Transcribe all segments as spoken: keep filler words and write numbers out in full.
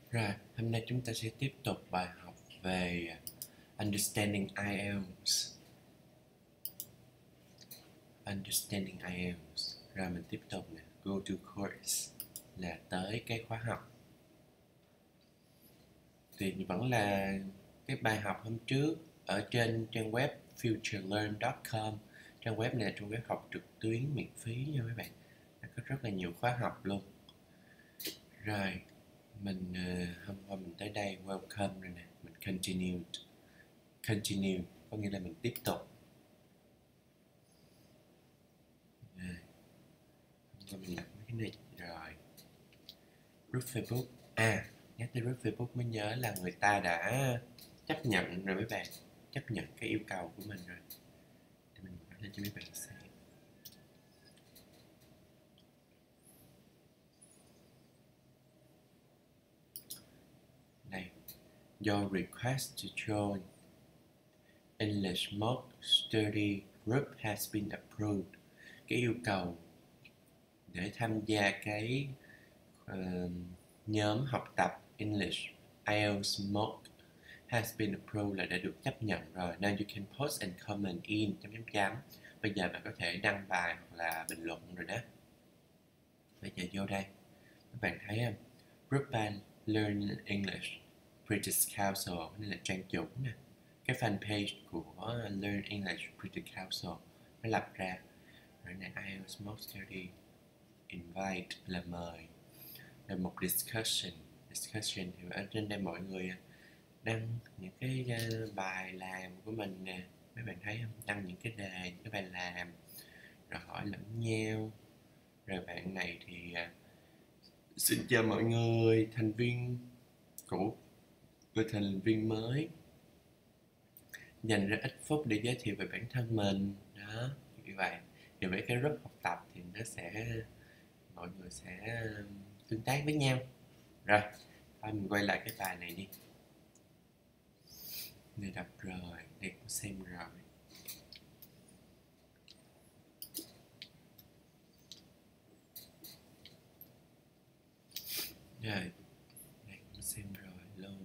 Rồi, hôm nay chúng ta sẽ tiếp tục bài học về Understanding ai eo. Understanding ai eo. Rồi mình tiếp tục nè, go to course là tới cái khóa học. Thì vẫn là cái bài học hôm trước ở trên trang web future learn chấm com. Trang web này là trang web học trực tuyến miễn phí nha mấy bạn. Nó có rất là nhiều khóa học luôn. Rồi, mình uh, hôm qua mình tới đây welcome rồi nè, mình continue continue có nghĩa là mình tiếp tục. Rồi, hôm qua mình làm cái này rồi. Group Facebook, à nhắc tới group Facebook mới nhớ là người ta đã chấp nhận rồi mấy bạn, chấp nhận cái yêu cầu của mình rồi. Để mình nói lên cho mấy bạn xem. Đây, your request to join English Mock Study Group has been approved. Cái yêu cầu để tham gia cái uh, nhóm học tập English ai eo Mock has been approved là đã được chấp nhận rồi. Now you can post and comment in chấm chấm chấm. Bây giờ bạn có thể đăng bài hoặc là bình luận rồi đó. Bây giờ vô đây, các bạn thấy không? Group by Learn English British Council, đây là trang chủ nè. Cái fanpage của Learn English British Council nó lập ra. Rồi này ai eo Mock Study invite là mời. Rồi một discussion, discussion thì ở trên đây mọi người đăng những cái bài làm của mình nè, mấy bạn thấy không? Đăng những cái đề, những cái bài làm, rồi hỏi lẫn nhau. Rồi bạn này thì uh, xin chào mọi người, thành viên cũ và thành viên mới, dành ra ít phút để giới thiệu về bản thân mình đó, như vậy. Thì với cái group học tập thì nó sẽ mọi người sẽ tương tác với nhau. Rồi, thôi mình quay lại cái bài này đi. Này đọc rồi, này cũng xem rồi. Rồi, này cũng xem rồi luôn.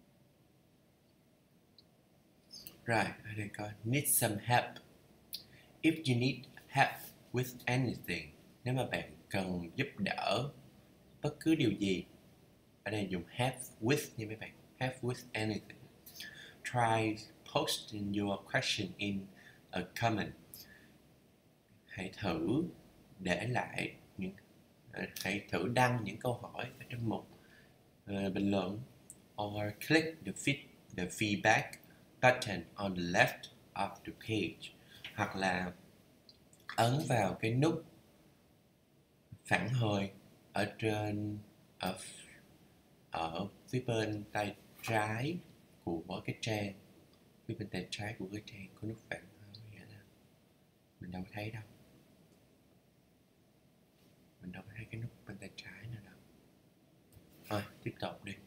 Rồi, ở đây coi need some help. If you need help with anything, nếu mà bạn cần giúp đỡ bất cứ điều gì, ở đây dùng help with nha mấy bạn, help with anything. Try posting your question in a comment. Hãy thử để lại những hãy thử đăng những câu hỏi ở trong mục uh, bình luận, or click the feed the feedback button on the left of the page, hoặc là ấn vào cái nút phản hồi ở trên ở ở phía bên tay trái của cái trang. Phía bên tay trái của cái trang có nút phản hồi vậy đó. Mình đâu thấy đâu. Mình đâu thấy cái nút bên tay trái nào đâu. Thôi, tiếp tục đi.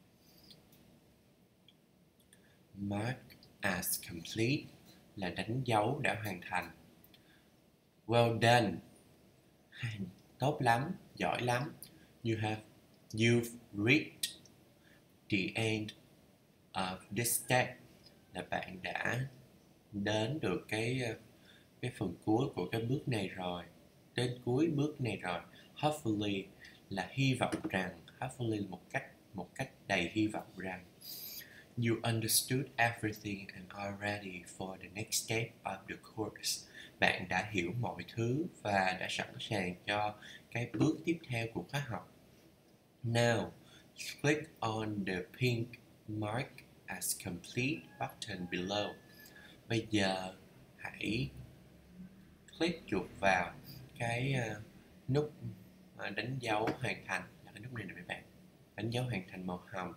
Mark as complete là đánh dấu đã hoàn thành. Well done, tốt lắm, giỏi lắm. You have you've reached the end of this step, là bạn đã đến được cái cái phần cuối của cái bước này rồi, đến cuối bước này rồi. Hopefully là hy vọng rằng, hopefully là một cách một cách đầy hy vọng rằng. You understood everything and are ready for the next step of the course. Bạn đã hiểu mọi thứ và đã sẵn sàng cho cái bước tiếp theo của khóa học. Now, click on the pink mark as complete button below. Bây giờ hãy click chuột vào cái uh, nút uh, đánh dấu hoàn thành, là cái nút này nè mấy bạn, đánh dấu hoàn thành màu hồng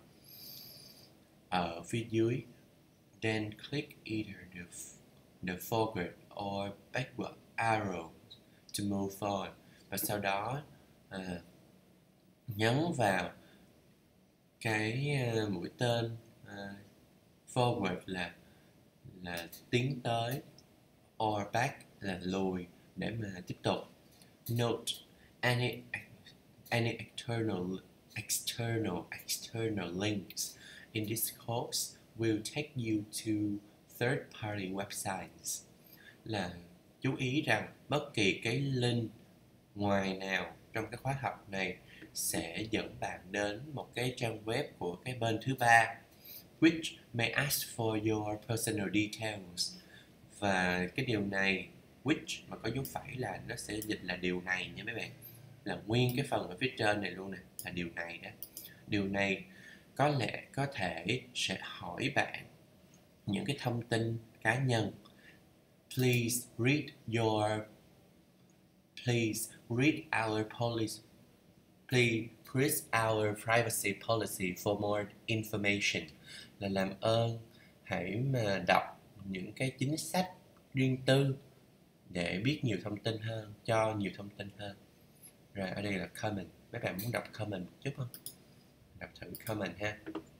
ở phía dưới. Then click either the, the forward or backward arrow to move on. Và sau đó uh, nhấn vào cái uh, mũi tên uh, forward là là tiến tới, or back là lùi để mà tiếp tục. Note any any external external external links in this course will take you to third-party websites. Là chú ý rằng bất kỳ cái link ngoài nào trong cái khóa học này sẽ dẫn bạn đến một cái trang web của cái bên thứ ba, which may ask for your personal details. Và cái điều này, which mà có dấu phẩy là nó sẽ dịch là điều này nha mấy bạn. Là nguyên cái phần ở phía trên này luôn nè, là điều này đó. Điều này có lẽ có thể sẽ hỏi bạn những cái thông tin cá nhân. Please read your Please read our policy. Please read our privacy policy for more information. Là làm ơn hãy mà đọc những cái chính sách riêng tư để biết nhiều thông tin hơn, cho nhiều thông tin hơn. Rồi ở đây là comment. Mấy bạn muốn đọc comment một chút không? Đọc thử comment ha.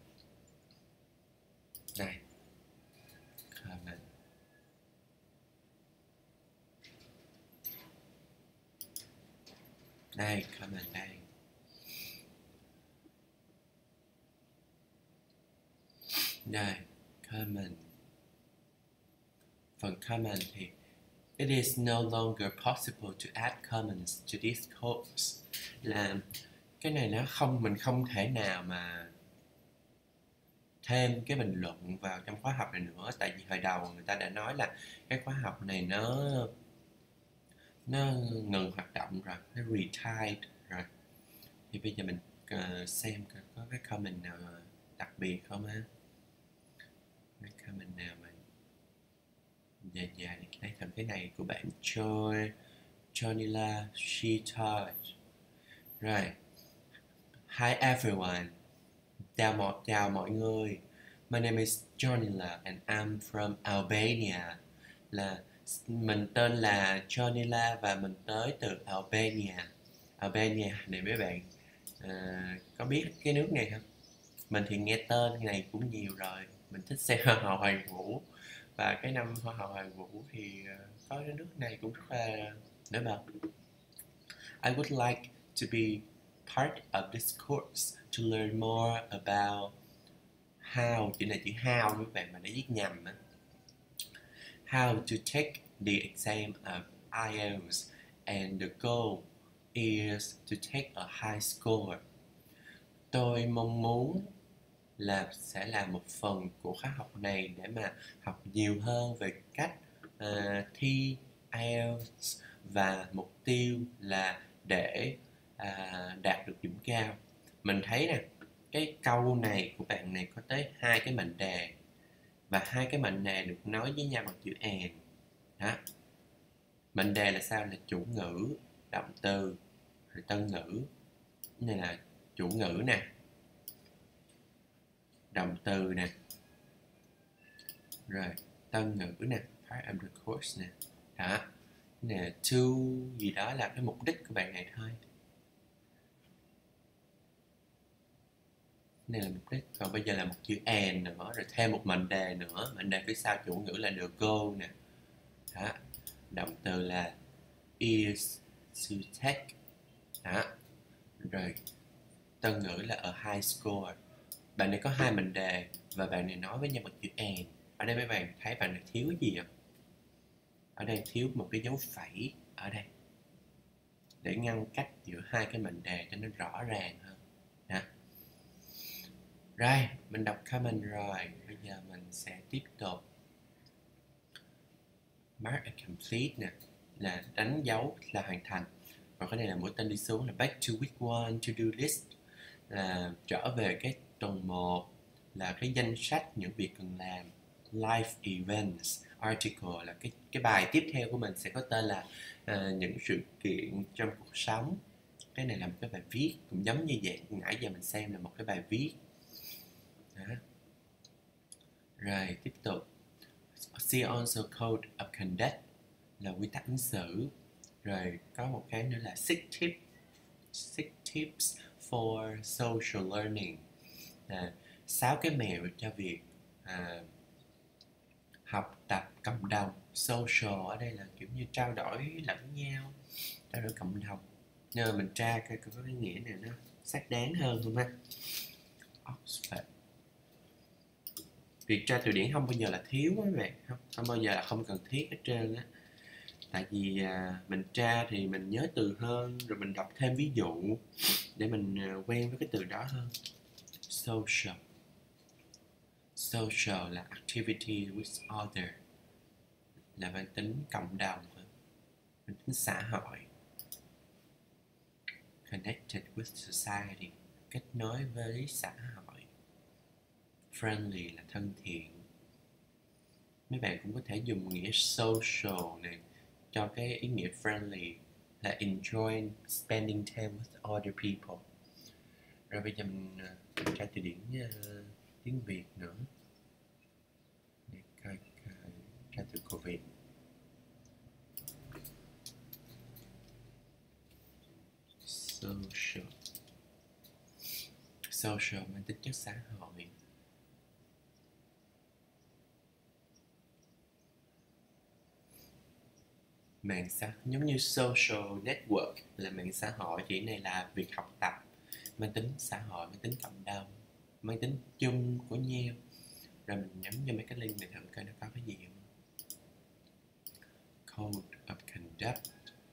Này, comment. Đây, comment đây. Đây, comment. Phần comment thì it is no longer possible to add comments to this course. Là cái này nó không, mình không thể nào mà thêm cái bình luận vào trong khóa học này nữa. Tại vì hồi đầu người ta đã nói là cái khóa học này nó nó ngừng hoạt động rồi, nó retired rồi. Thì bây giờ mình uh, xem có cái comment nào đặc biệt không ha. Cái comment nào mà dài dài đây, thầm cái này của bạn Joy Jonila Shitard. Rồi, hi everyone. Chào mọi chào mọi người. My name is Jonila and I'm from Albania. Là mình tên là Jonila và mình tới từ Albania. Albania này mấy bạn à, có biết cái nước này không? Mình thì nghe tên này cũng nhiều rồi. Mình thích xem Hoa hậu Hoàn Vũ. Và cái năm Hoa hậu Hoàn Vũ thì có cái nước này cũng rất là nổi bật. I would like to be part of this course to learn more about how, chữ này chữ how các bạn mà nó viết nhầm á. How to take the exam of I E L T S and the goal is to take a high score. Tôi mong muốn là sẽ là một phần của khóa học này để mà học nhiều hơn về cách uh, thi I E L T S và mục tiêu là để uh, đạt được điểm cao. Mình thấy nè, cái câu này của bạn này có tới hai cái mệnh đề và hai cái mệnh đề được nói với nhau bằng chữ and. Đó. Mệnh đề là sao? Là chủ ngữ, động từ, rồi tân ngữ. Cái này là chủ ngữ nè, động từ nè, rồi tân ngữ nè, part of the course nè. Đó. Cái này là to gì đó là cái mục đích của bạn này thôi. Này là mục đích, còn bây giờ là một chữ and nữa, rồi thêm một mệnh đề nữa. Mệnh đề phía sau chủ ngữ là the goal nè. Đó. Động từ là is to take. Đó. Rồi tân ngữ là a high score. Bạn này có hai mệnh đề và bạn này nói với nhau bằng chữ and. Ở đây mấy bạn thấy bạn này thiếu gì không? Ở đây thiếu một cái dấu phẩy ở đây để ngăn cách giữa hai cái mệnh đề cho nó rõ ràng hơn. Đó. Rồi, mình đọc comment rồi. Bây giờ mình sẽ tiếp tục. Mark a complete nè, là đánh dấu là hoàn thành. Còn cái này là mũi tên đi xuống là back to week one to do list, là trở về cái tuần một, là cái danh sách những việc cần làm. Life events article là cái cái bài tiếp theo của mình sẽ có tên là uh, những sự kiện trong cuộc sống. Cái này là một cái bài viết cũng giống như vậy, nãy giờ mình xem là một cái bài viết. Đó. Rồi tiếp tục. See also code of conduct là quy tắc ứng xử. Rồi có một cái nữa là six tips six tips for social learning, là sáu cái mẹo cho việc à, học tập cộng đồng. Social ở đây là kiểu như trao đổi lẫn nhau, trao đổi cộng đồng. Nhưng mà mình tra coi có cái nghĩa này nó xác đáng hơn không ha. But việc tra từ điển không bao giờ là thiếu các bạn, không không bao giờ là không cần thiết hết trơn á. Tại vì à, mình tra thì mình nhớ từ hơn, rồi mình đọc thêm ví dụ để mình à, quen với cái từ đó hơn. Social. Social là activity with other, là mang tính cộng đồng, mang tính xã hội. Connected with society, kết nối với xã hội. Friendly là thân thiện. Mấy bạn cũng có thể dùng nghĩa social này cho cái ý nghĩa friendly là enjoy spending time with other people. Rồi bây giờ mình uh, tra từ điển uh, tiếng Việt nữa để coi coi tra từ của Việt. Social. Social mang tính chất xã hội. Mạng xã giống như social network là mạng xã hội, chỉ này là việc học tập mang tính xã hội, mang tính cộng đồng, mang tính chung của nhau. Rồi mình nhắm cho mấy cái link này thử coi nó có cái gì không. Code of conduct.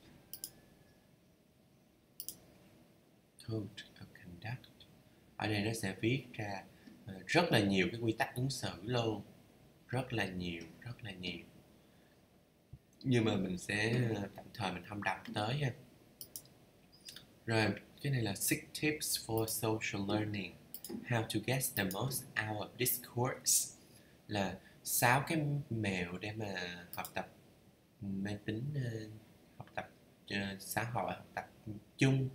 Code of conduct. Ở đây nó sẽ viết ra uh, rất là nhiều cái quy tắc ứng xử luôn. Rất là nhiều, rất là nhiều. Nhưng mà mình sẽ uh, tạm thời mình không đọc tới ha. Rồi, cái này là six tips for social learning. How to get the most out of this course. Là sáu cái mẹo để mà học tập mang tính uh, học tập uh, xã hội, học tập chung.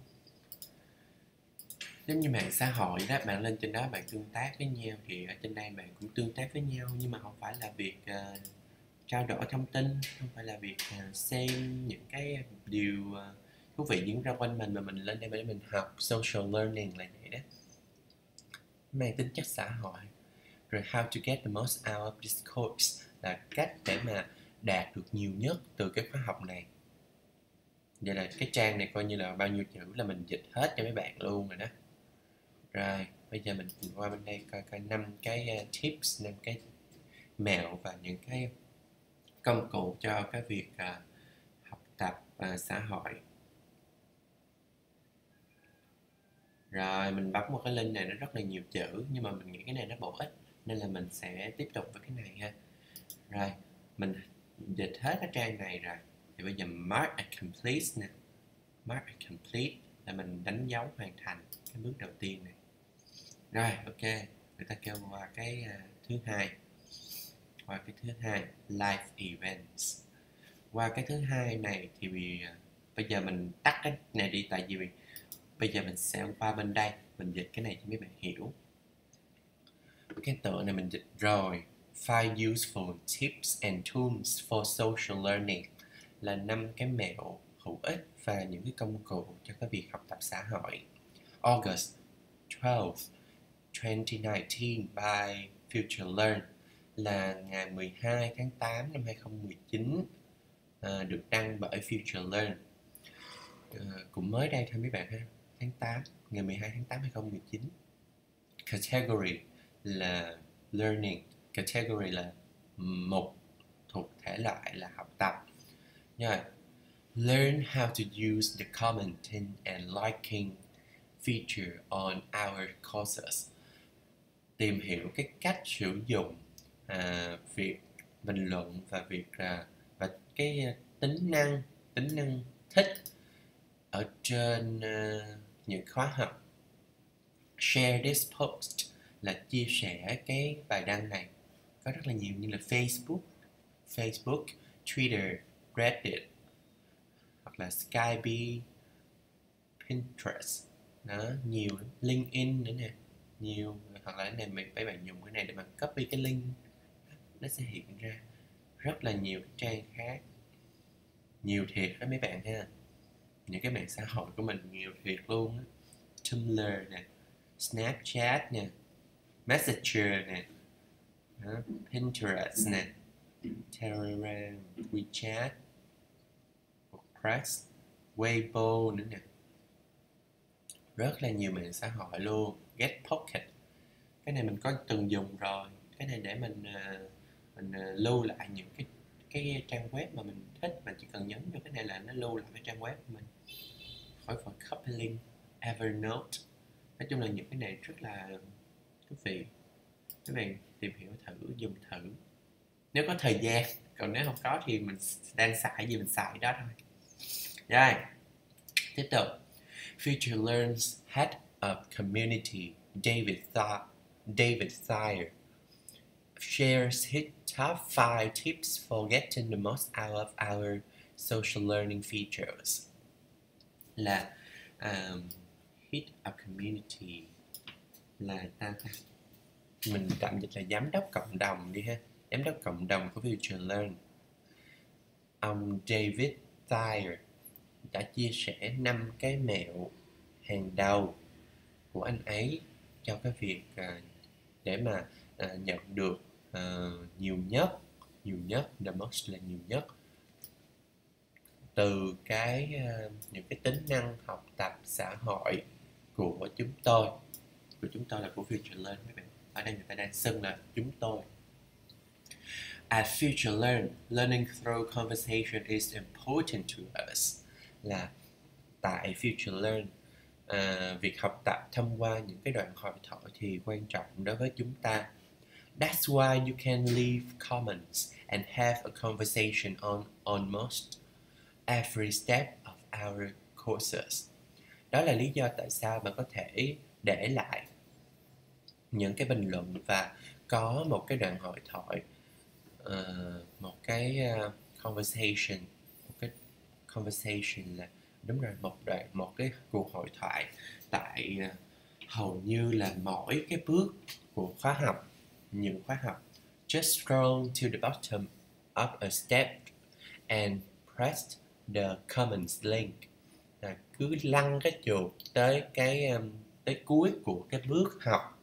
Giống như mạng xã hội đó, bạn lên trên đó bạn tương tác với nhau, thì ở trên đây bạn cũng tương tác với nhau, nhưng mà không phải là việc uh, trao đổi thông tin, không phải là việc uh, xem những cái điều uh, thú vị diễn ra quanh mình, mà mình lên đây để mình học. Social learning là vậy đó, mang tính chất xã hội. Rồi how to get the most out of this course là cách để mà đạt được nhiều nhất từ cái khóa học này. Vậy là cái trang này coi như là bao nhiêu chữ là mình dịch hết cho mấy bạn luôn rồi đó. Rồi bây giờ mình qua bên đây coi coi năm cái uh, tips, năm cái mẹo và những cái công cụ cho cái việc uh, học tập uh, xã hội. Rồi mình bấm một cái link này, nó rất là nhiều chữ, nhưng mà mình nghĩ cái này nó bổ ích nên là mình sẽ tiếp tục với cái này ha. Rồi mình dịch hết cái trang này rồi, thì bây giờ mark a complete nè. Mark a complete là mình đánh dấu hoàn thành cái bước đầu tiên này. Rồi ok, người ta kêu qua cái uh, thứ hai. Qua cái thứ hai, live events. Qua cái thứ hai này thì vì, uh, bây giờ mình tắt cái này đi, tại vì bây giờ mình sẽ qua bên đây mình dịch cái này cho mấy bạn hiểu. Cái tựa này mình dịch rồi. Five useful tips and tools for social learning là năm cái mẹo hữu ích và những cái công cụ cho cái việc học tập xã hội. August twelfth twenty nineteen by Future Learn là ngày mười hai tháng tám năm hai không một chín, à, được đăng bởi Future Learn. À, cũng mới đây thôi mấy bạn ha, tháng tám, ngày mười hai tháng tám năm hai không một chín. Category là learning, category là mục, thuộc thể loại là học tập. Rồi, learn how to use the commenting and liking feature on our courses. Tìm hiểu cái cách sử dụng à, việc bình luận và việc à, và cái tính năng tính năng thích ở trên uh, những khóa học. Share this post là chia sẻ cái bài đăng này. Có rất là nhiều như là Facebook, Facebook, Twitter, Reddit, hoặc là Skype, Pinterest, đó, nhiều, LinkedIn nữa nè, nhiều. Hoặc là cái này mấy bạn dùng cái này để mà copy cái link, nó sẽ hiện ra rất là nhiều cái trang khác. Nhiều thiệt đó mấy bạn ha. Những cái mạng xã hội của mình nhiều thiệt luôn á. Tumblr nè, Snapchat nè, Messenger nè, đó, Pinterest nè, Telegram, WeChat, WordPress, Weibo nữa nè. Rất là nhiều mạng xã hội luôn. Get Pocket cái này mình có từng dùng rồi. Cái này để mình uh, mình uh, lưu lại những cái cái trang web mà mình thích, mình chỉ cần nhấn vô cái này là nó lưu lại cái trang web của mình. Khỏi phải copy link. Evernote, nói chung là những cái này rất là thú vị, các bạn tìm hiểu thử, dùng thử nếu có thời gian, còn nếu không có thì mình đang xài gì mình xài đó thôi. Rồi, tiếp tục. Future Learn's Head of Community David Th David Thayer shares his top five tips for getting the most out of our social learning features. Là um, Head of Community là ta mình tạm dịch là giám đốc cộng đồng đi ha, giám đốc cộng đồng của Future Learn. Ông David Thayer đã chia sẻ năm cái mẹo hàng đầu của anh ấy cho cái việc uh, để mà uh, nhận được uh, nhiều nhất, nhiều nhất, the most là nhiều nhất từ cái uh, những cái tính năng học tập xã hội của chúng tôi, của chúng tôi là của Future Learn các bạn. Ở đây người ta đang xưng là chúng tôi. At Future Learn, learning through conversation is important to us. Là tại Future Learn, uh, việc học tập thông qua những cái đoạn hội thoại thì quan trọng đối với chúng ta. That's why you can leave comments and have a conversation on almost every step of our courses. Đó là lý do tại sao bạn có thể để lại những cái bình luận và có một cái đoạn hội thoại, uh, một cái uh, conversation, một cái conversation là đúng rồi, một đoạn, một cái cuộc hội thoại tại uh, hầu như là mỗi cái bước của khóa học, những khóa học. Just scroll to the bottom of a step and press the comments link. Là cứ lăn cái chuột tới cái um, tới cuối của cái bước học,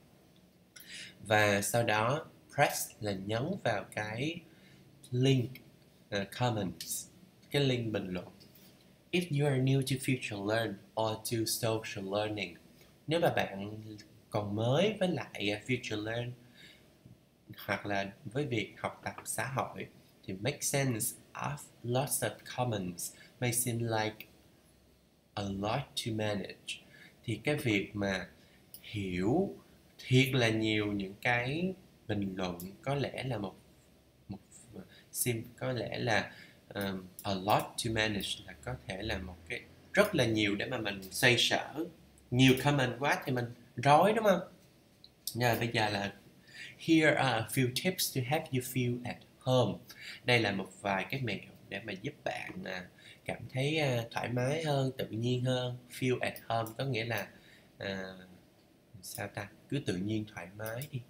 và sau đó press là nhấn vào cái link uh, comments, cái link bình luận. If you are new to Future Learn or to social learning, nếu mà bạn còn mới với lại Future Learn hoặc là với việc học tập xã hội, thì make sense of lots of comments may seem like a lot to manage. Thì cái việc mà hiểu thiệt là nhiều những cái bình luận có lẽ là một một sim có lẽ là um, a lot to manage, là có thể là một cái rất là nhiều để mà mình xoay sở. Nhiều comment quá thì mình rối, đúng không? Rồi bây giờ là here are a few tips to help you feel at home. Đây là một vài cái mẹo để mà giúp bạn uh, cảm thấy uh, thoải mái hơn, tự nhiên hơn. Feel at home có nghĩa là uh, sao ta, cứ tự nhiên thoải mái đi.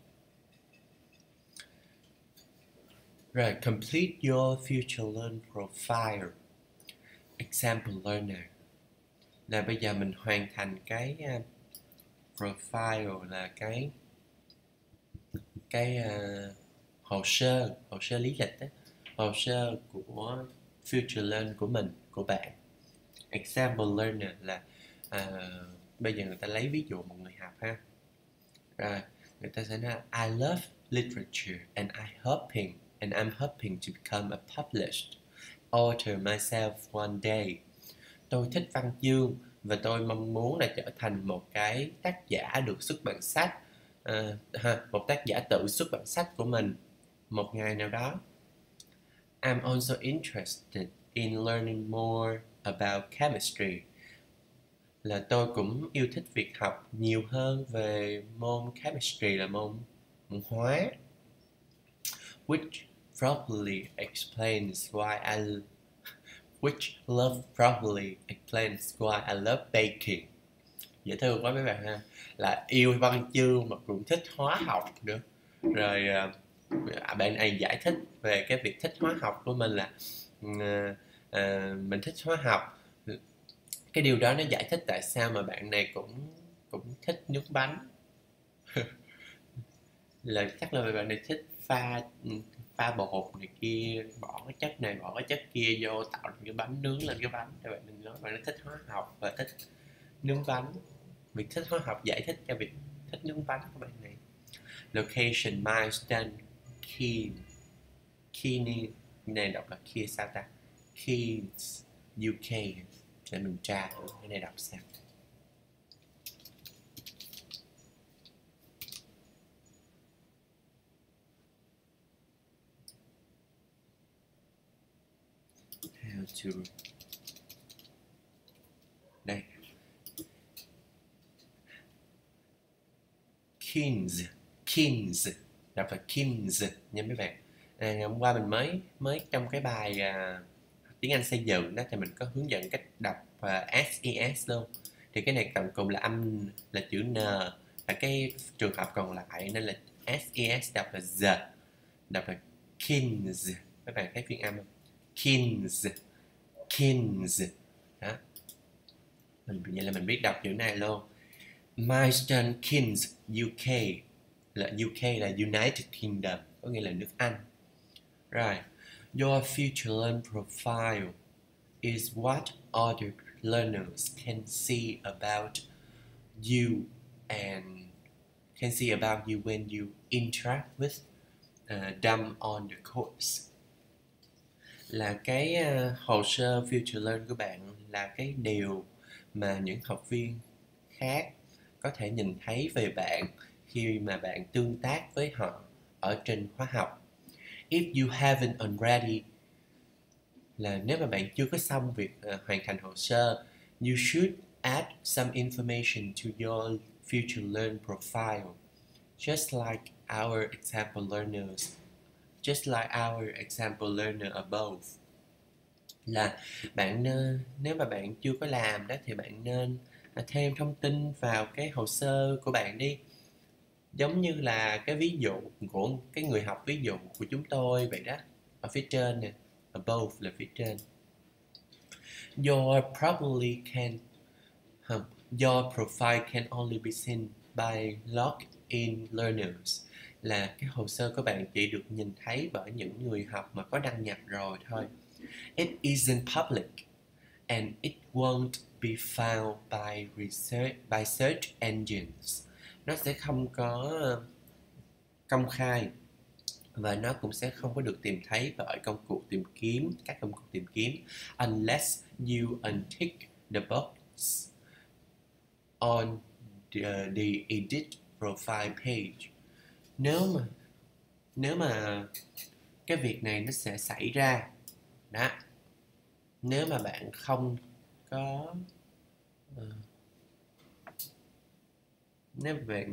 Rồi, complete your Future Learn profile. Example learner là bây giờ mình hoàn thành cái uh, profile là cái cái uh, hồ sơ hồ sơ lý lịch đó, hồ sơ của Future Learn của mình, của bạn. Example learner là uh, bây giờ người ta lấy ví dụ một người học ha. Rồi người ta sẽ nói I love literature and I hoping and I'm hoping to become a published author myself one day. Tôi thích văn chương và tôi mong muốn là trở thành một cái tác giả được xuất bản sách, uh, ha, một tác giả tự xuất bản sách của mình một ngày nào đó. I'm also interested in learning more about chemistry. Là tôi cũng yêu thích việc học nhiều hơn về môn chemistry, là môn, môn hóa. Which probably explains why I which love probably explains why I love baking. Dễ thương quá mấy bạn ha. Là yêu văn chương mà cũng thích hóa học nữa. Rồi à, bạn này giải thích về cái việc thích hóa học của mình là à, à, mình thích hóa học. Cái điều đó nó giải thích tại sao mà bạn này cũng cũng thích nướng bánh. Là chắc là bạn này thích pha pha bột này kia, bỏ cái chất này bỏ cái chất kia vô tạo thành cái bánh, nướng lên cái bánh. Thì bạn đừng nói bạn thích hóa học và thích nướng bánh. Việc thích hóa học giải thích cho việc thích nướng bánh của bạn này. Location, milestone, key. Key này đọc là key sao ta? Keys, u ca. Để mình tra thử cái này đọc sao. How to. Đây. Kings, Kings, đọc là Kings nha mấy bạn. À, hôm qua mình mới mới trong cái bài à, tiếng Anh xây dựng đó thì mình có hướng dẫn cách đọc uh, ses luôn. Thì cái này tổng cùng là âm là chữ N, và cái trường hợp còn lại nên là ses đọc là Z, đọc là Kings. Các bạn thấy phiên âm không? Kings, Kings. Đó. Mình vậy là mình biết đọc chữ này luôn. Milestone Kings u ca là u ca là United Kingdom, có nghĩa là nước Anh. Rồi, your future learn profile is what other learners can see about you and can see about you when you interact with uh, them on the course. Là cái uh, hồ sơ future learn của bạn là cái điều mà những học viên khác có thể nhìn thấy về bạn khi mà bạn tương tác với họ ở trên khóa học. If you haven't already, là nếu mà bạn chưa có xong việc uh, hoàn thành hồ sơ, you should add some information to your future learn profile, just like our example learners, just like our example learner above. Là bạn nên, nếu mà bạn chưa có làm đó thì bạn nên thêm thông tin vào cái hồ sơ của bạn đi, giống như là cái ví dụ của cái người học ví dụ của chúng tôi vậy đó, ở phía trên nè, above là phía trên. Your probably can um, your profile can only be seen by logged in learners, là cái hồ sơ của bạn chỉ được nhìn thấy bởi những người học mà có đăng nhập rồi thôi. It isn't public and it won't be found by research by search engines. Nó sẽ không có công khai và nó cũng sẽ không có được tìm thấy bởi công cụ tìm kiếm, các công cụ tìm kiếm, unless you untick the box on the, the edit profile page. Nếu mà nếu mà cái việc này nó sẽ xảy ra đó, nếu mà bạn không có uh, nếu bạn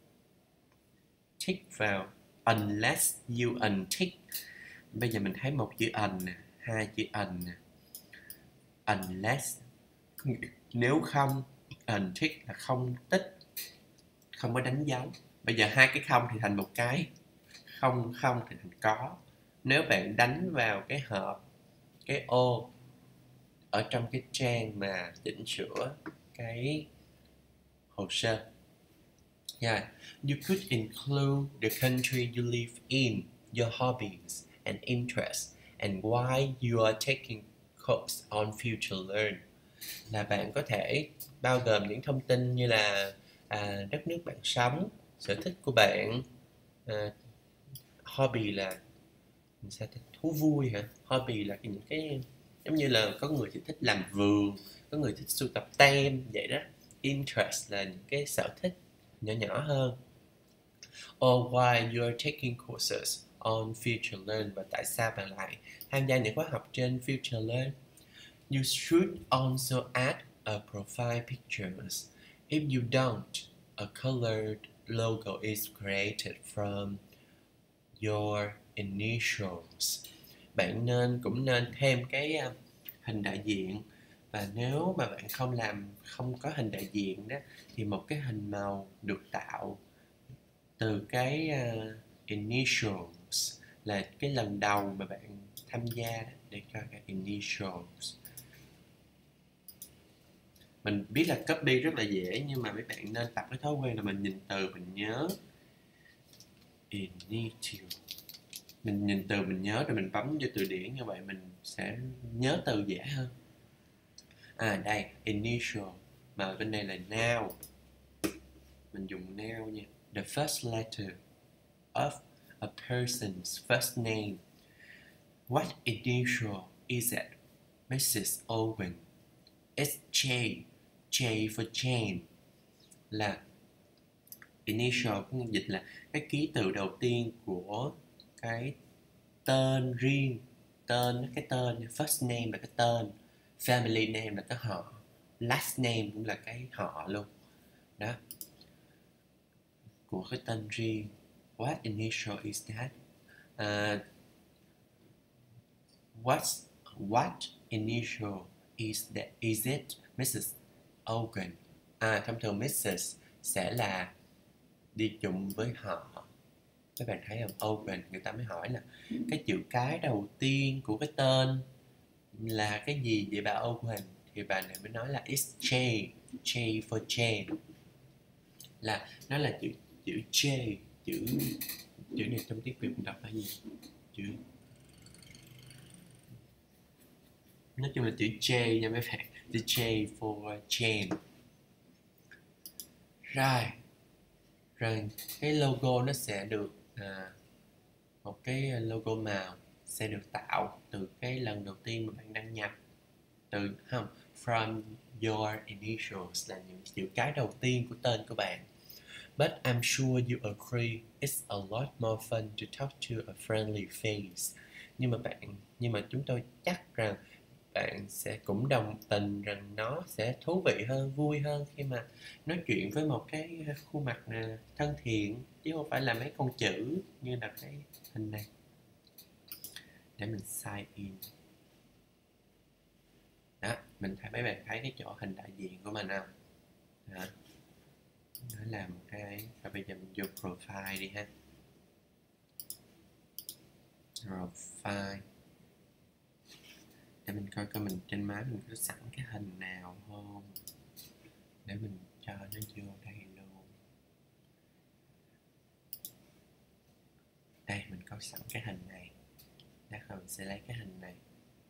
tick vào unless you untick. Bây giờ mình thấy một chữ un nè, hai chữ un nè. Unless, nếu không, untick là không tích, không có đánh dấu. Bây giờ hai cái không thì thành một cái, không không thì thành có. Nếu bạn đánh vào cái hộp, cái ô ở trong cái trang mà chỉnh sửa cái hồ sơ. Yeah, you could include the country you live in, your hobbies and interests, and why you are taking course on Future Learn. Là bạn có thể bao gồm những thông tin như là à, đất nước bạn sống, sở thích của bạn, à, hobby là sao thích, thú vui hả? Hobby là những cái giống như là có người thì thích làm vườn, có người thích sưu tập tem vậy đó. Interest là những cái sở thích nhỏ nhỏ hơn. Or why you are taking courses on Future Learn, và tại sao bạn lại tham gia những khóa học trên Future Learn. You should also add a profile pictures. If you don't, a colored logo is created from your initials. Bạn nên cũng nên thêm cái uh, hình đại diện, và nếu mà bạn không làm không có hình đại diện đó thì một cái hình màu được tạo từ cái uh, initials, là cái lần đầu mà bạn tham gia đó, để coi cái initials. Mình biết là copy rất là dễ, nhưng mà mấy bạn nên tập cái thói quen là mình nhìn từ mình nhớ. Initial, mình nhìn từ mình nhớ rồi mình bấm vô từ điển, như vậy mình sẽ nhớ từ dễ hơn. À đây, initial, mà bên này là now, mình dùng now nha. the first letter of a person's first name. What initial is it? missus Owen. It's J. J for Jane. Là initial có dịch là cái ký tự đầu tiên của cái tên riêng. Tên, cái tên, first name là cái tên, family name là cái họ, last name cũng là cái họ luôn. Đó. Của cái tên riêng. What initial is that? Uh, what's, what initial is that? Is it missus Owen? À, thông thường missus sẽ là đi chung với họ. Các bạn thấy không? Owen, người ta mới hỏi là cái chữ cái đầu tiên của cái tên là cái gì vậy bà Owen? Thì bà này mới nói là it's J. J for Jane. Là nó là chữ chữ J. Chữ chữ này trong tiếng Việt mình đọc là gì? Chữ nói chung là chữ J nha mấy bạn. Chữ J for Jane. Rồi. Rồi cái logo nó sẽ được à, một cái logo màu sẽ được tạo từ cái lần đầu tiên mà bạn đăng nhập, từ không from your initials là những chữ cái đầu tiên của tên của bạn. But I'm sure you agree it's a lot more fun to talk to a friendly face. Nhưng mà bạn nhưng mà chúng tôi chắc rằng bạn sẽ cũng đồng tình rằng nó sẽ thú vị hơn, vui hơn khi mà nói chuyện với một cái khuôn mặt thân thiện, chứ không phải là mấy con chữ như là cái hình này. Để mình sign in. Đó, mình thấy mấy bạn thấy cái chỗ hình đại diện của mình không? Đó. Nó là một cái, và bây giờ mình vô profile đi ha. Profile. Để mình coi coi mình trên máy mình có sẵn cái hình nào không, để mình cho nó vô đây luôn. Đây mình có sẵn cái hình này. Để mình sẽ lấy cái hình này.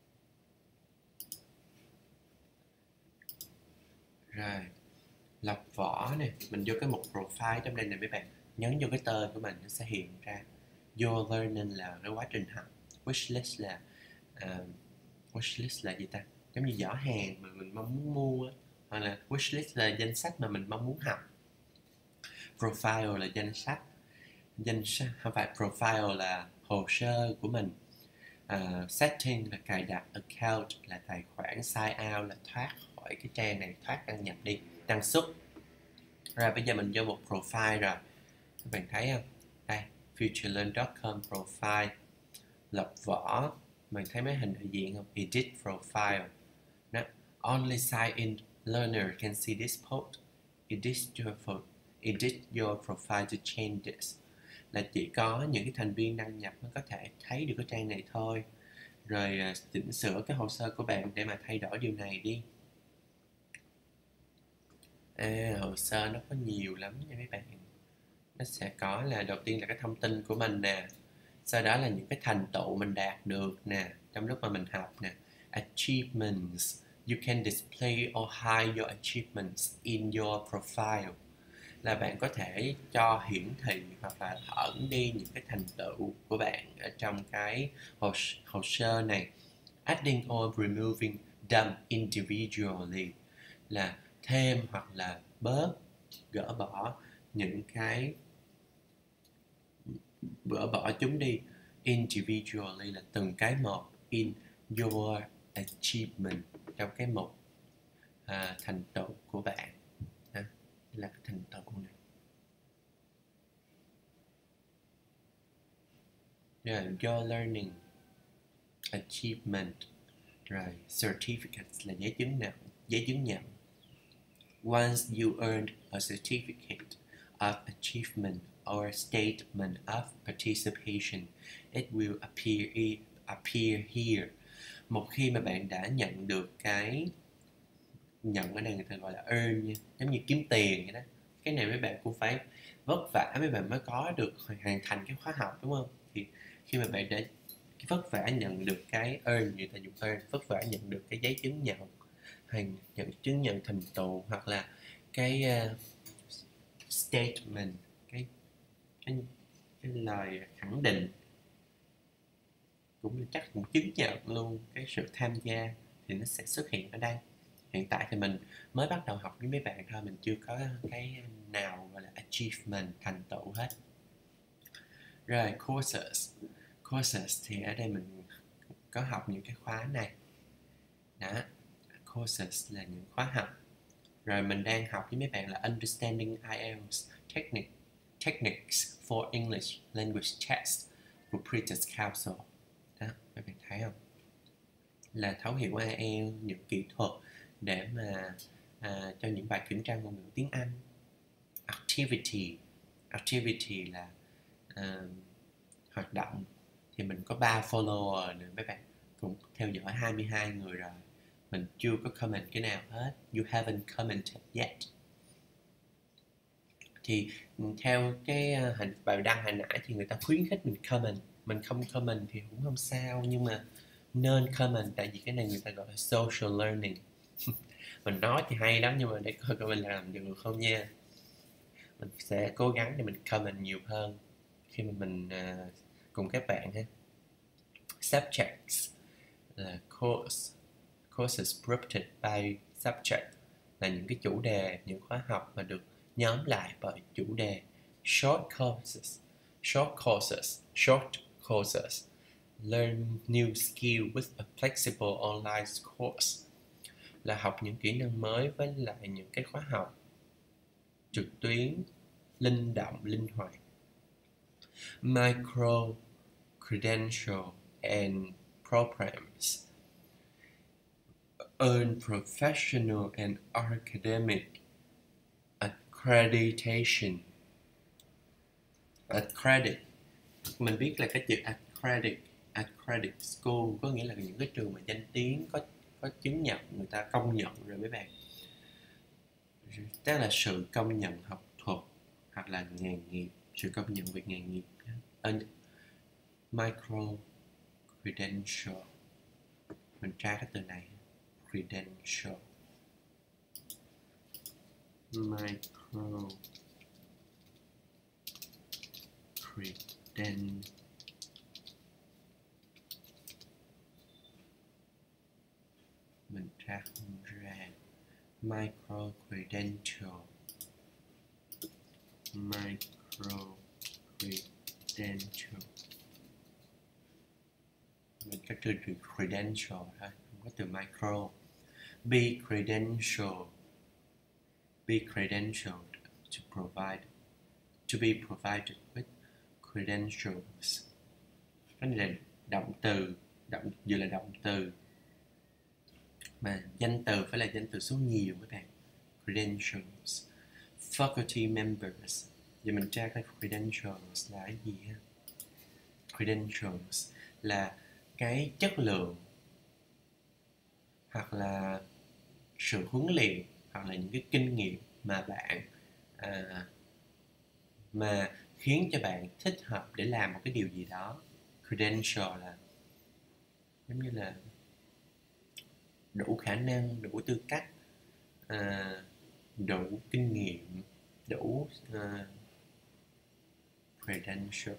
Rồi lọc vỏ nè, mình vô cái mục profile trong đây nè mấy bạn, nhấn vô cái tên của mình nó sẽ hiện ra. Your learning là cái quá trình học, wishlist là uh, wishlist là gì ta? Giống như giỏ hàng mà mình mong muốn mua, hoặc là wishlist là danh sách mà mình mong muốn học. Profile là danh sách, danh sách không phải, profile là hồ sơ của mình. Uh, setting là cài đặt, account là tài khoản, sign out là thoát khỏi cái trang này, thoát đăng nhập đi, đăng xuất. Rồi bây giờ mình vô một profile rồi, các bạn thấy không? Đây, futurelearn chấm com profile, lọc vỏ, mình thấy mấy hình đại diện không? Edit profile. Đó. Only sign in learner can see this post. Edit your, edit your profile to change this. Là chỉ có những cái thành viên đăng nhập mới có thể thấy được cái trang này thôi. Rồi uh, chỉnh sửa cái hồ sơ của bạn để mà thay đổi điều này đi. À, hồ sơ nó có nhiều lắm nha mấy bạn. Nó sẽ có là đầu tiên là cái thông tin của mình nè, sau đó là những cái thành tựu mình đạt được nè trong lúc mà mình học nè. Achievements, you can display or hide your achievements in your profile. Là bạn có thể cho hiển thị hoặc là ẩn đi những cái thành tựu của bạn ở trong cái hồ, hồ sơ này. Adding or removing them individually là thêm hoặc là bớt, gỡ bỏ những cái, gỡ bỏ chúng đi. Individually là từng cái một. In your achievement, trong cái mục à, thành tựu của bạn. Đây là cái thành tựu này. Rồi your learning achievement. Rồi certificates là giấy chứng nhận, giấy chứng nhận. Once you earned a certificate of achievement or statement of participation, it will appear, appear here. Một khi mà bạn đã nhận được cái, nhận ở đây người ta gọi là earn nha, giống như kiếm tiền vậy đó. Cái này mấy bạn cũng phải vất vả mấy bạn mới có được, hoàn thành cái khóa học đúng không? Thì khi mà bạn đã vất vả nhận được cái earn, người ta dùng earn, vất vả nhận được cái giấy chứng nhận, hay nhận chứng nhận thành tựu, hoặc là cái uh, statement, cái cái, cái lời khẳng định, cũng như chắc cũng chứng nhận luôn cái sự tham gia thì nó sẽ xuất hiện ở đây. Hiện tại thì mình mới bắt đầu học với mấy bạn thôi, mình chưa có cái nào gọi là achievement, thành tựu hết. Rồi courses, courses thì ở đây mình có học những cái khóa này. Đó, courses là những khóa học. Rồi mình đang học với mấy bạn là Understanding ai eo Technique, Techniques for English Language Test của British Council. Đó, các bạn thấy không? Là thấu hiểu ai eo, những kỹ thuật để mà à, cho những bài kiểm tra ngôn ngữ tiếng Anh. Activity, activity là à, hoạt động. Thì mình có ba follower nữa mấy bạn, cũng theo dõi hai mươi hai người rồi. Mình chưa có comment cái nào hết. You haven't commented yet. Thì theo cái hình bài đăng hồi nãy thì người ta khuyến khích mình comment. Mình không comment thì cũng không sao, nhưng mà nên comment, tại vì cái này người ta gọi là social learning. Mình nói thì hay lắm, nhưng mà để coi coi mình làm được không nha. Mình sẽ cố gắng để mình comment nhiều hơn khi mà mình uh, cùng các bạn ha. Subjects là course, courses grouped by subject là những cái chủ đề, những khóa học mà được nhóm lại bởi chủ đề. Short courses, short courses, short courses learn new skill with a flexible online course là học những kỹ năng mới với lại những cái khóa học trực tuyến linh động, linh hoạt. Micro credential and programs earn professional and academic accreditation. Accredit, mình biết là cái chữ accredit, accredit school có nghĩa là những cái trường mà danh tiếng, có có chứng nhận, người ta công nhận rồi mấy bạn. Tức là sự công nhận học thuật hoặc là nghề nghiệp, sự công nhận về nghề nghiệp. Uh, micro credential, mình tra cái từ này, credential, micro credential, mình tra không ra. Micro credential, micro credential, mình có từ từ credential thôi, không có từ micro. Be credential, be credentialed to provide, to be provided with credentials. Cái này là động từ, động vừa là động từ mà danh từ phải là danh từ số nhiều các bạn. Credentials. Faculty members, giờ mình tra cái credentials là cái gì ha. Credentials là cái chất lượng hoặc là sự huấn luyện hoặc là những cái kinh nghiệm mà bạn à, mà khiến cho bạn thích hợp để làm một cái điều gì đó. Credential là giống như là đủ khả năng, đủ tư cách, à, đủ kinh nghiệm, đủ uh, credential,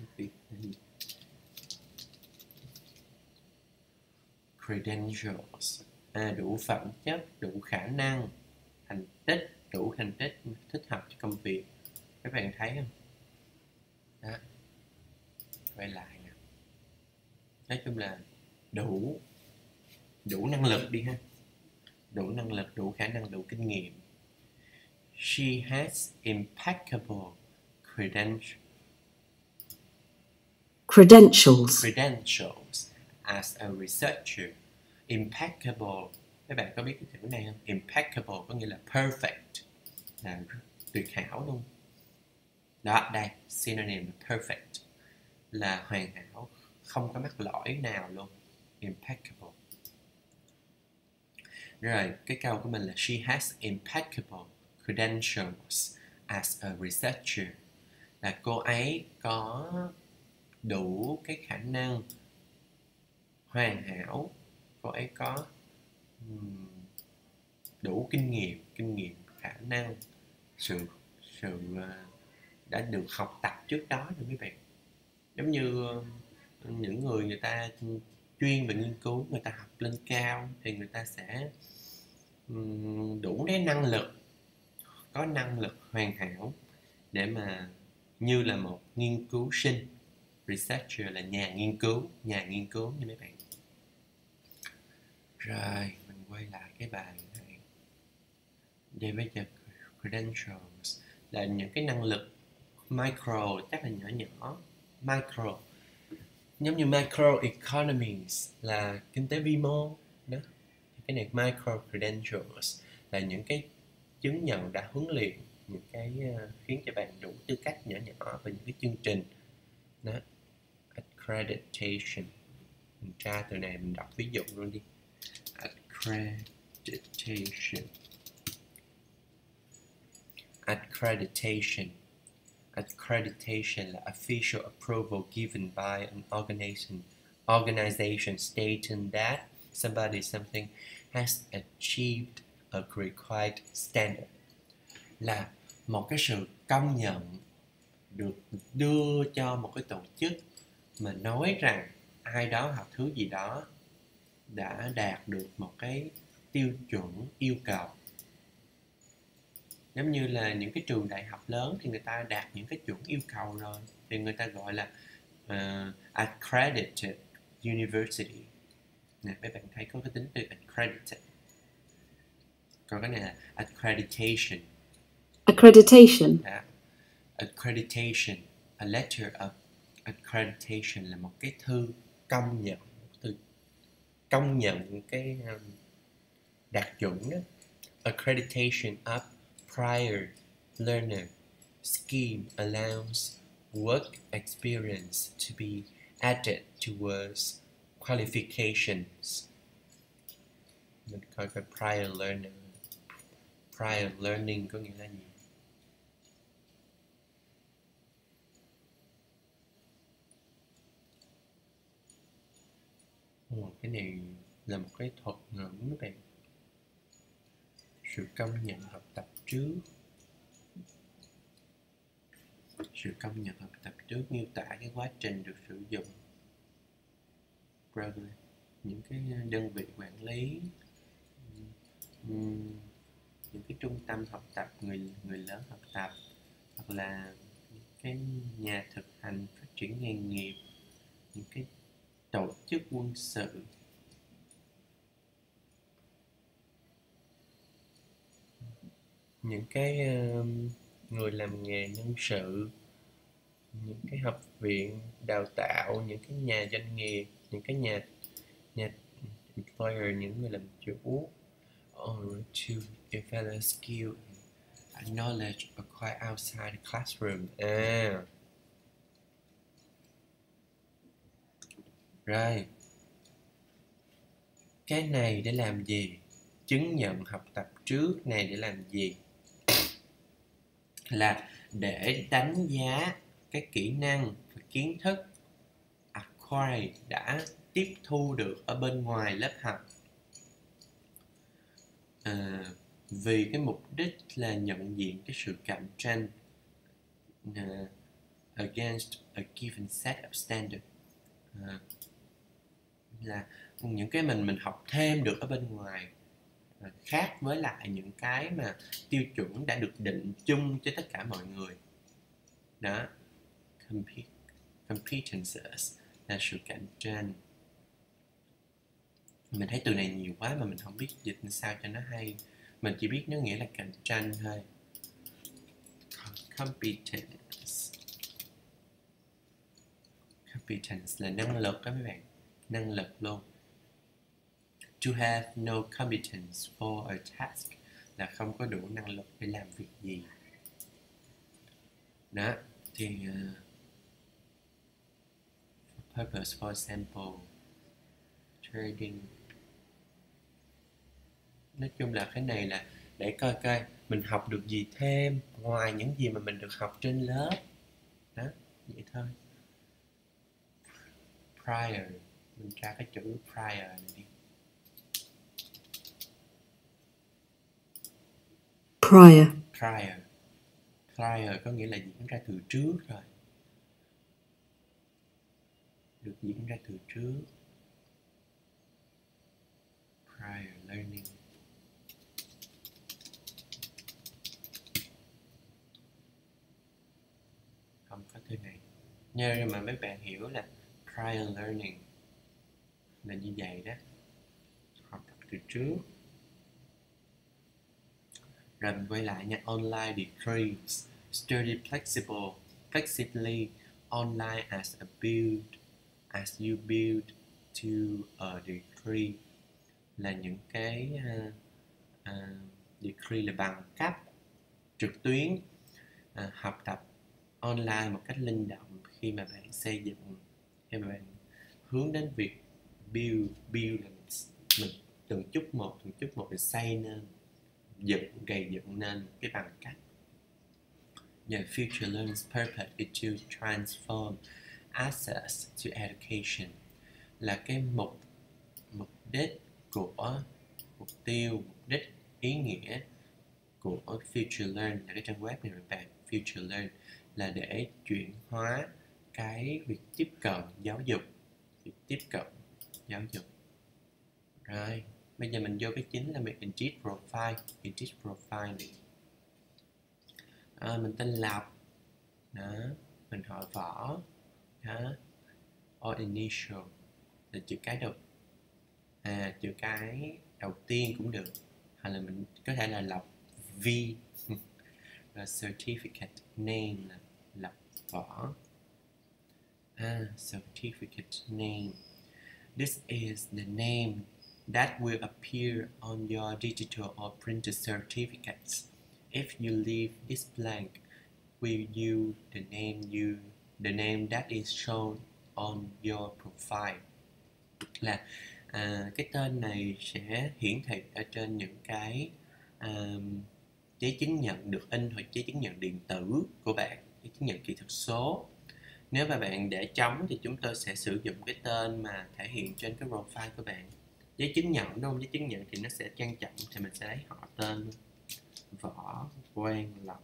credentials, à, đủ phẩm chất, đủ khả năng, thành tích, đủ thành tích thích hợp cho công việc. Các bạn thấy không? Đó. Quay lại nè. Nói chung là đủ đủ năng lực đi ha. Đủ năng lực, đủ khả năng, đủ kinh nghiệm. She has impeccable credentials. Credentials. Credentials as a researcher. Impeccable, các bạn có biết cái chữ này không? Impeccable có nghĩa là perfect, là tuyệt hảo luôn. Đó, đây, synonym là perfect, là hoàn hảo, không có mắc lỗi nào luôn. Impeccable. Rồi, cái câu của mình là she has impeccable credentials as a researcher, là cô ấy có đủ cái khả năng hoàn hảo, cô ấy có um, đủ kinh nghiệm, kinh nghiệm, khả năng, sự sự uh, đã được học tập trước đó rồi mấy bạn. Giống như những người người ta chuyên về nghiên cứu, người ta học lên cao thì người ta sẽ đủ cái năng lực, có năng lực hoàn hảo để mà như là một nghiên cứu sinh. Researcher là nhà nghiên cứu, nhà nghiên cứu nha mấy bạn. Rồi, mình quay lại cái bài này. Đây bây giờ credentials là những cái năng lực micro, chắc là nhỏ nhỏ. Micro, giống như micro economies là kinh tế vi mô đó. Cái này micro credentials là những cái chứng nhận đã huấn luyện, những cái uh, khiến cho bạn đủ tư cách nhỏ nhỏ về những cái chương trình đó. Accreditation, mình tra từ này mình đọc ví dụ luôn đi. Accreditation. Accreditation. Accreditation là official approval given by an organization organization stating that somebody something has achieved a required standard. Là một cái sự công nhận được đưa cho một cái tổ chức mà nói rằng ai đó hoặc thứ gì đó đã đạt được một cái tiêu chuẩn yêu cầu. Giống như là những cái trường đại học lớn thì người ta đạt những cái chuẩn yêu cầu rồi thì người ta gọi là uh, accredited university. Nè, mấy bạn thấy có cái tính từ accredited. Còn cái này là accreditation. Accreditation. Đó. Accreditation, a letter of accreditation là một cái thư công nhận, thư công nhận cái um, đạt chuẩn đó. Accreditation of prior learner scheme allows work experience to be added towards qualifications. Mình coi cái prior learner, prior learning có nghĩa là gì? Ồ, cái này là một cái thuật ngữ các bạn. Sự công nhận học tập trước. Sự công nhận học tập trước miêu tả cái quá trình được sử dụng. Những cái đơn vị quản lý, những cái trung tâm học tập, người người lớn học tập, hoặc là những cái nhà thực hành phát triển nghề nghiệp, những cái tổ chức quân sự. Những cái uh, người làm nghề nhân sự, những cái học viện đào tạo, những cái nhà doanh nghiệp, những cái nhà nhà employer, những người làm chủ, or to develop skill and knowledge acquired outside the classroom. À. Rồi. Cái này để làm gì? Chứng nhận học tập trước này để làm gì? Là để đánh giá cái kỹ năng và kiến thức acquired đã tiếp thu được ở bên ngoài lớp học, à, vì cái mục đích là nhận diện cái sự cạnh tranh uh, against a given set of standard, uh, là những cái mình mình học thêm được ở bên ngoài uh, khác với lại những cái mà tiêu chuẩn đã được định chung cho tất cả mọi người đó. Compet competences là sự cạnh tranh. Mình thấy từ này nhiều quá mà mình không biết dịch sao cho nó hay. Mình chỉ biết nó nghĩa là cạnh tranh thôi. Competence. Competence là năng lực đó mấy bạn. Năng lực luôn. To have no competence for a task là không có đủ năng lực để làm việc gì. Đó. Thì uh, purpose, for example, trading. Nói chung là cái này là để coi coi mình học được gì thêm ngoài những gì mà mình được học trên lớp. Đó, vậy thôi. Prior, mình tra cái chữ prior này đi. Prior. Prior. prior có nghĩa là diễn ra từ trước rồi, được diễn ra từ trước. Prior learning. Không có từ này. Nhớ mà mấy bạn hiểu là prior learning là như vậy đó, học tập từ trước. Rồi mình quay lại nha. Online degrees. Study flexible, flexibly online as a build, as you build to a degree, là những cái uh, uh, degree là bằng cấp trực tuyến, uh, học tập online một cách linh động khi mà bạn xây dựng, khi mà bạn hướng đến việc build, build là mình từng chút một, từng chút một để xây nên, dựng, gây dựng nên cái bằng cấp. The future learning's purpose is to transform access to education, là cái mục mục đích của mục tiêu, mục đích, ý nghĩa của Future Learn, là cái trang web này các bạn. Future Learn là để chuyển hóa cái việc tiếp cận giáo dục, việc tiếp cận giáo dục. Rồi, bây giờ mình vô cái chính là mình edit profile, edit profile này. À, mình tên Lộc, đó, mình họ Võ, đó, or initial là chữ cái đầu, à chữ cái đầu tiên cũng được, hoặc là mình có thể là Lộc V. Và certificate name là Lộc Võ. Ah, certificate name. This is the name that will appear on your digital or printed certificates. If you leave this blank, will you the name you the name that is shown on your profile. Là à, cái tên này sẽ hiển thị ở trên những cái um, giấy chứng nhận được in hoặc giấy chứng nhận điện tử của bạn, giấy chứng nhận kỹ thuật số. Nếu mà bạn để trống thì chúng tôi sẽ sử dụng cái tên mà thể hiện trên cái profile của bạn. Giấy chứng nhận đúng không? Giấy chứng nhận thì nó sẽ trang trọng, thì mình sẽ lấy họ tên Võ Quang Lộc.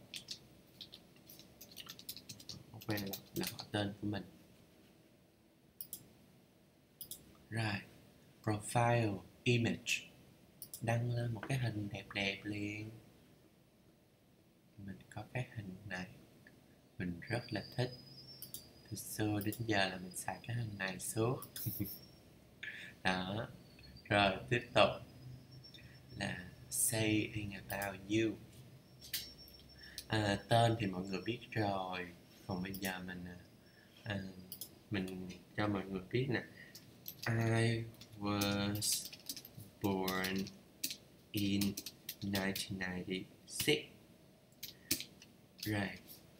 Võ Quang Lộc là họ tên của mình. Rồi, profile image, đăng lên một cái hình đẹp đẹp liền. Mình có cái hình này, mình rất là thích. Từ xưa đến giờ là mình xài cái hình này suốt. Đó. Rồi tiếp tục là saying about you. À, tên thì mọi người biết rồi, còn bây giờ mình à, mình cho mọi người biết nè. I was born in nineteen ninety-six. Right.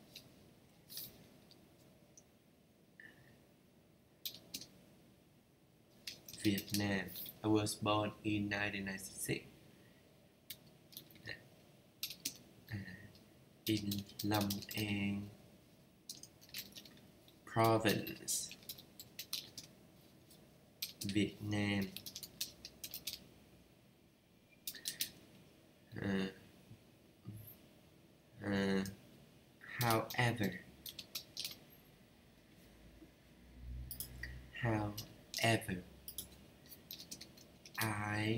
Vietnam. I was born in nineteen ninety-six. In Long An Province, Vietnam. Uh, uh, however, however, I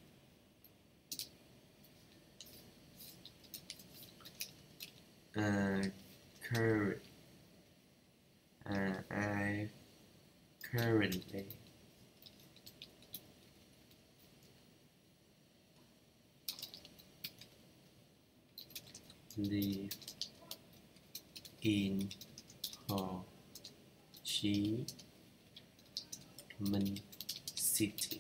uh, current uh, I currently live in Ho Chi Minh City.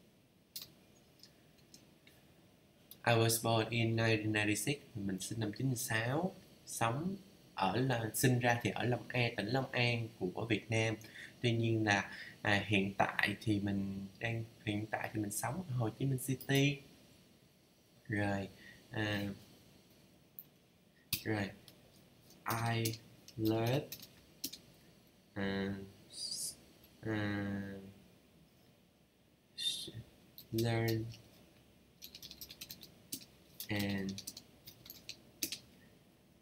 I was born in nineteen ninety-six. Mình sinh năm chín sáu, sống ở là sinh ra thì ở Long An, tỉnh Long An của Việt Nam. Tuy nhiên là à, hiện tại thì mình đang hiện tại thì mình sống ở Hồ Chí Minh City. Rồi à, rồi I love uh, uh, learn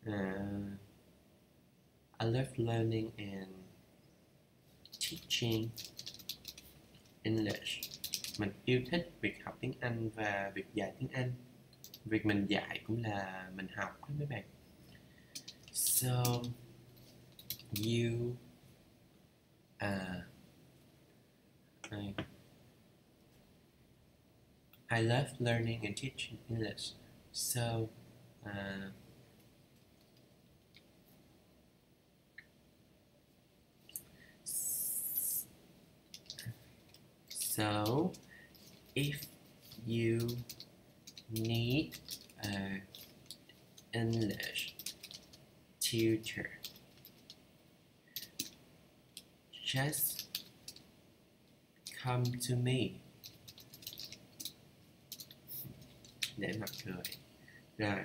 uh, I love learning and teaching English. Mình yêu thích việc học tiếng Anh và việc dạy tiếng Anh. Việc mình dạy cũng là mình học đó mấy bạn. So you uh, I, I love learning and teaching English. So uh, so if you need an English tutor, just come to me. Để mặt cười. Rồi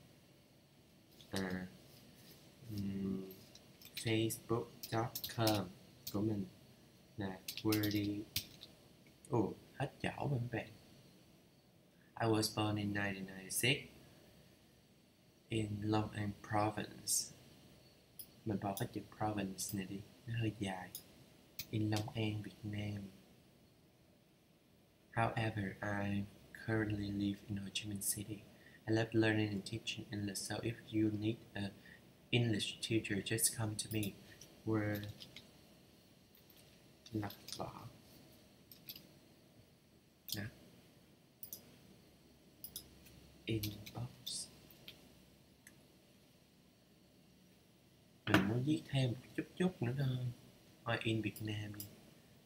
à, um, facebook chấm com của mình là wordy. Ồ, hết chỗ rồi các bạn. I was born in nineteen ninety-six in Long An Province. Mình bỏ cái chữ province này đi, nó hơi dài. In Long An, Việt Nam. However, I currently live in Ho Chi Minh City. I love learning and teaching English, so if you need an English teacher, just come to me. We're lập võ. Đó. Inbox. Mình muốn viết thêm một chút chút nữa thôi. Or in Việt Nam đi.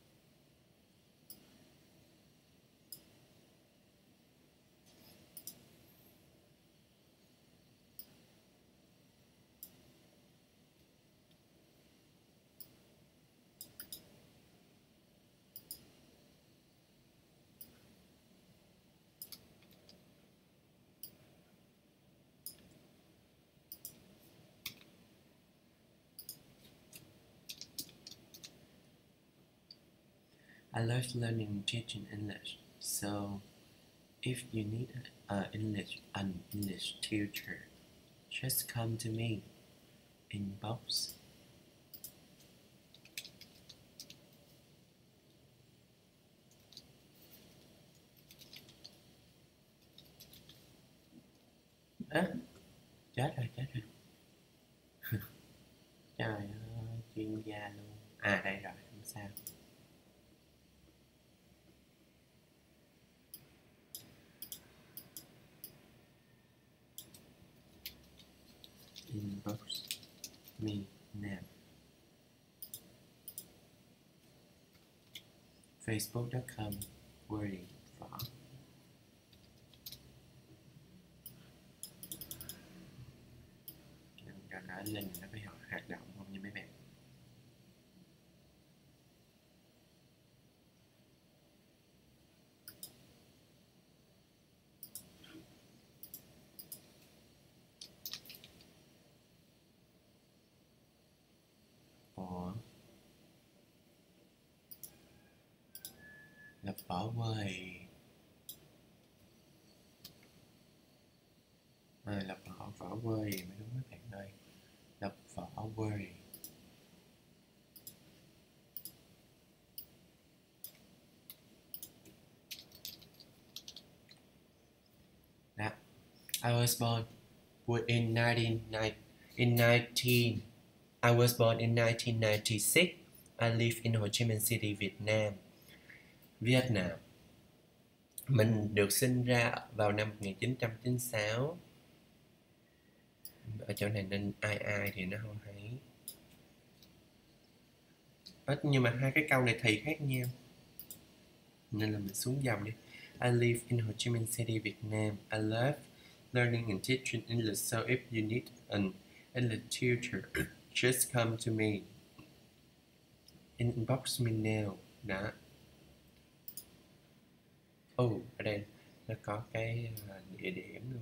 I love learning and teaching English, so if you need an English an English tutor, just come to me. Inbox. À, chết rồi, chết rồi. Trời ơi, chuyên gia luôn. À đây rồi, không sao. Inbox me now. facebook chấm com wordy võ. Cho nó lên nó phải hoạt động không như mấy bạn. Ủa, lập võ quầy. À, lập võ võ quầy mới đúng mấy bạn ơi. Lập võ quầy. Đó. I was born in nineteen in nineteen I was born in nineteen ninety-six. I live in Ho Chi Minh City, Việt Nam. Việt Nam. Mình được sinh ra vào năm một nghìn chín trăm chín mươi sáu. Ở chỗ này nên ai ai thì nó không thấy. Ít, nhưng mà hai cái câu này thì khác nhau. Nên là mình xuống dòng đi. I live in Ho Chi Minh City, Việt Nam. I love learning and teaching English, so if you need an English tutor, just come to me. Inbox me now. Đó. Oh, ở đây nó có cái địa điểm luôn.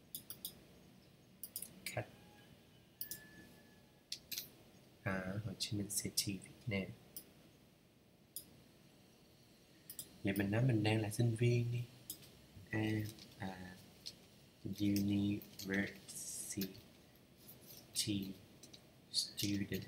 Khách ở Ho Chi Minh City, Việt Nam. Vậy mình nói mình đang là sinh viên đi. À, à, University university student.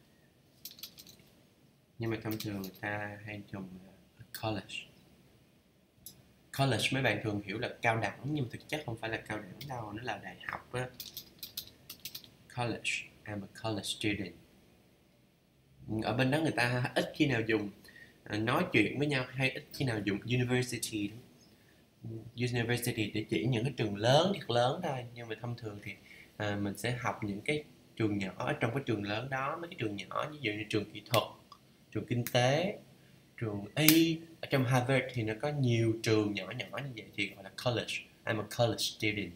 Nhưng mà thông thường người ta hay dùng uh, college. College mấy bạn thường hiểu là cao đẳng, nhưng thực chất không phải là cao đẳng đâu, nó là đại học á. College, I'm a college student. Ở bên đó người ta ít khi nào dùng uh, nói chuyện với nhau, hay ít khi nào dùng university. University để chỉ những cái trường lớn thiệt lớn thôi, nhưng mà thông thường thì uh, mình sẽ học những cái trường nhỏ ở trong cái trường lớn đó. Mấy cái trường nhỏ ví dụ như trường kỹ thuật, trường kinh tế, trường y. Ở trong Harvard thì nó có nhiều trường nhỏ nhỏ như vậy thì gọi là college. I'm a college student.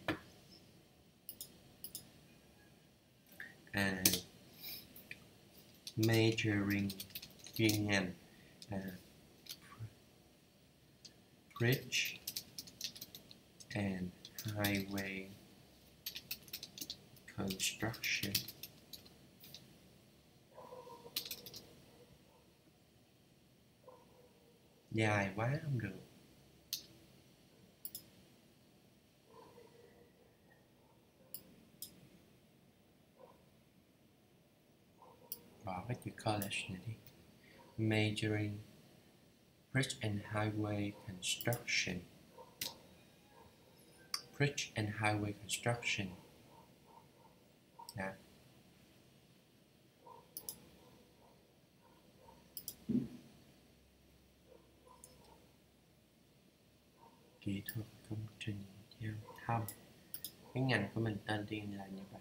Uh, majoring, chuyên ngành, uh, bridge and highway construction. Dài quá không được. Bỏ cái chữ college này đi. Majoring bridge and highway construction. Bridge and highway construction. Đó. Kỹ thuật công trình giao thông. Cái ngành của mình tên riêng là như vậy.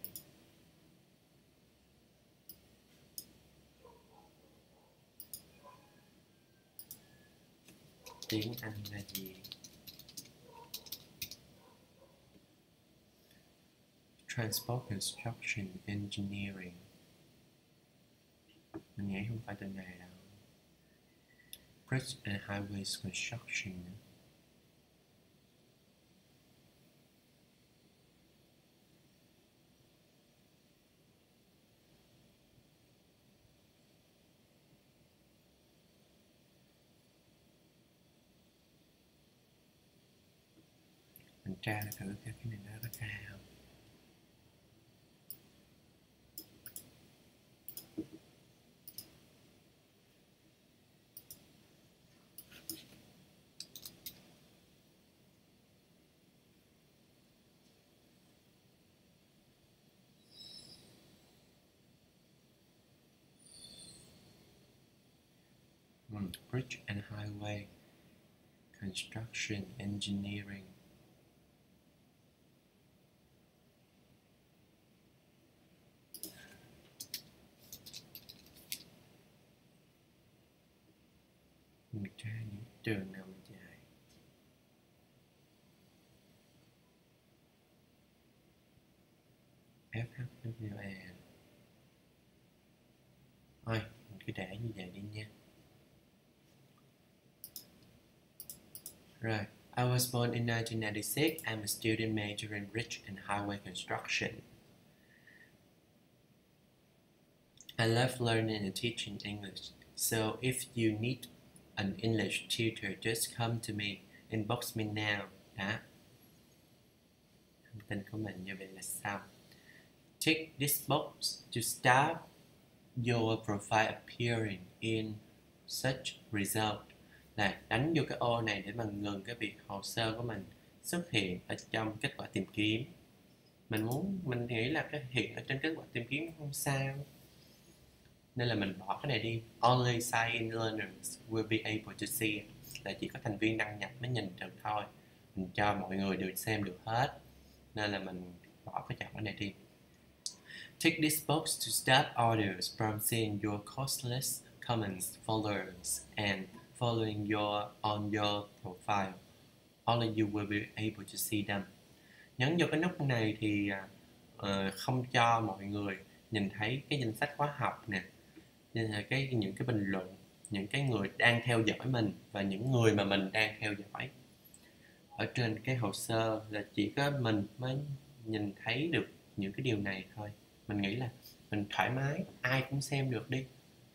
Tiếng Anh là gì? Transport Construction Engineering. Mình nghĩ không phải từ này đâu. Bridge and Highways Construction. Mình tra thử cái này nó có ra không. Hmm. Bridge and Highway Construction Engineering. Mình tra những trường nào mà dài. ép hát vê lờ. Thôi, mình cứ để như vậy đi nha. Right. I was born in nineteen ninety-six. I'm a student major in bridge and highway construction. I love learning and teaching English. So if you need an English tutor, just come to me. Inbox me now. Đó. Thông tin của mình như vậy là xong. Tick this box to start your profile appearing in search result. Là đánh vô cái ô này để mà ngừng cái việc hồ sơ của mình xuất hiện ở trong kết quả tìm kiếm. Mình muốn, mình nghĩ là cái hiện ở trên kết quả tìm kiếm không sao, nên là mình bỏ cái này đi. Only sign-in learners will be able to see it. Là chỉ có thành viên đăng nhập mới nhìn được thôi. Mình cho mọi người đều xem được hết, nên là mình bỏ cái chọn cái này đi. Tick this box to start orders from seeing your course list, comments, followers, and following your on your profile. Only you will be able to see them. Nhấn vô cái nút này thì uh, không cho mọi người nhìn thấy cái danh sách khóa học nè, cái những cái bình luận, những cái người đang theo dõi mình và những người mà mình đang theo dõi. Ở trên cái hồ sơ là chỉ có mình mới nhìn thấy được những cái điều này thôi. Mình nghĩ là mình thoải mái, ai cũng xem được đi.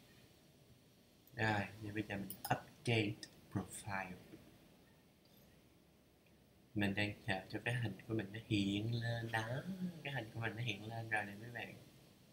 Rồi, thì bây giờ mình update profile. Mình đang chờ cho cái hình của mình nó hiện lên đó. Cái hình của mình nó hiện lên rồi nè mấy bạn.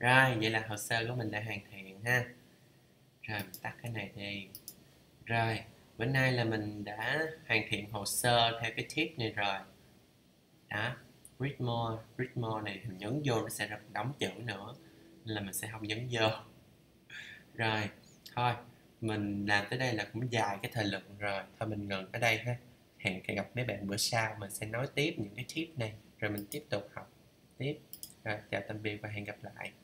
Rồi, vậy là hồ sơ của mình đã hoàn thiện ha. Rồi, mình tắt cái này đi. Rồi, bữa nay là mình đã hoàn thiện hồ sơ theo cái tip này rồi. Đó, read more, read more này mình nhấn vô nó sẽ ra một đống chữ nữa, nên là mình sẽ không nhấn vô. Rồi, thôi, mình làm tới đây là cũng dài cái thời lượng rồi. Thôi mình ngừng ở đây ha. Hẹn gặp mấy bạn bữa sau, mình sẽ nói tiếp những cái tip này, rồi mình tiếp tục học tiếp. Rồi, chào tạm biệt và hẹn gặp lại.